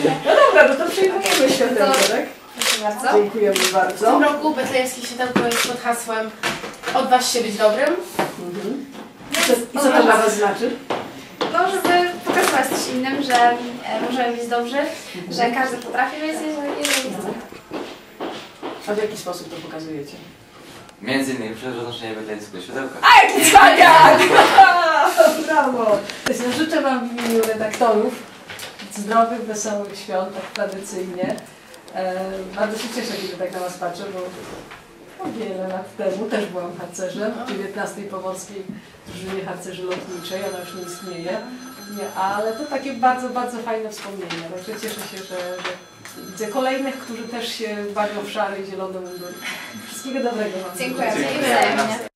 No dobra, no to przyjmujemy światełko, tak? Proszę bardzo. Dziękujemy W bardzo. tym roku betlejemskie światełko jest pod hasłem odważ się być dobrym. I co to dla Was znaczy? No, żeby pokazywać też innym, że możemy być dobrzy, że każdy potrafi, więc jeżeli chce. A w jaki sposób to pokazujecie? Między innymi przez roznoszenie betlejemskiego światełka. A jaki cwaniak! Brawo! Życzę Wam w imieniu redaktorów zdrowych, wesołych świąt, tak tradycyjnie. Bardzo się cieszę, kiedy tak na Was patrzę, bo wiele lat temu też byłam harcerzem w 19 Pomorskiej Drużynie Harcerzy Lotniczej, ona już nie istnieje. Ale to takie bardzo, bardzo fajne wspomnienia. Także cieszę się, że widzę kolejnych, którzy też się bawią w szary i zielony mundur. Wszystkiego dobrego Wam. Dziękuję.